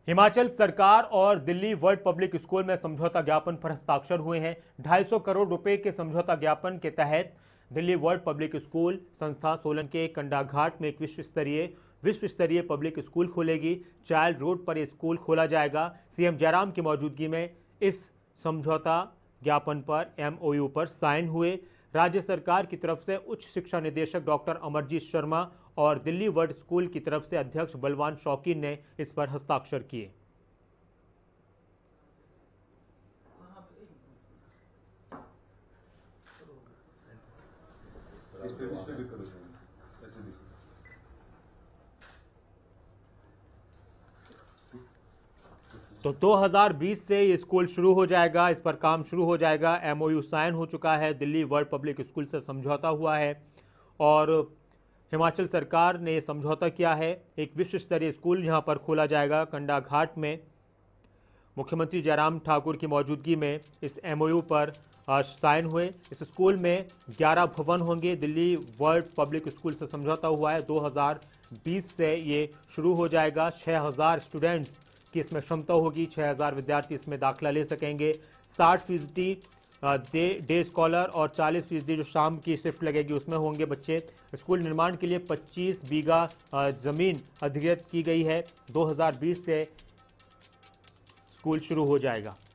हिमाचल सरकार और Delhi world public school में समझौता ज्ञापन पर हस्ताक्षर हुए हैं। 250 करोड़ रुपए के समझौता ज्ञापन के तहत दिल्ली वर्ल्ड पब्लिक स्कूल संस्था सोलन के कंडाघाट में एक विश्व स्तरीय पब्लिक स्कूल खोलेगी। चाइल्ड रोड पर यह स्कूल खोला जाएगा। सीएम जयराम की मौजूदगी में इस समझौता ज्ञापन पर MOU पर साइन हुए। राज्य सरकार की तरफ से उच्च शिक्षा निदेशक डॉक्टर अमरजीत शर्मा और दिल्ली वर्ल्ड स्कूल की तरफ से अध्यक्ष बलवान शौकीन ने इस पर हस्ताक्षर किए। तो 2020 से ये स्कूल शुरू हो जाएगा, इस पर काम शुरू हो जाएगा। MOU साइन हो चुका है, दिल्ली वर्ल्ड पब्लिक स्कूल से समझौता हुआ है और हिमाचल सरकार ने समझौता किया है। एक विश्व स्तरीय स्कूल यहां पर खोला जाएगा कंडाघाट में। मुख्यमंत्री जयराम ठाकुर की मौजूदगी में इस MOU पर साइन हुए। इस स्कूल में 11 भवन होंगे। दिल्ली वर्ल्ड पब्लिक स्कूल से समझौता हुआ है। 2020 से ये शुरू हो जाएगा। 6000 स्टूडेंट्स की इसमें क्षमता होगी। 6000 विद्यार्थी इसमें दाखिला ले सकेंगे। 60% डे स्कॉलर और 40% जो शाम की शिफ्ट लगेगी उसमें होंगे बच्चे। स्कूल निर्माण के लिए 25 बीघा ज़मीन अधिग्रहित की गई है। 2020 से स्कूल शुरू हो जाएगा।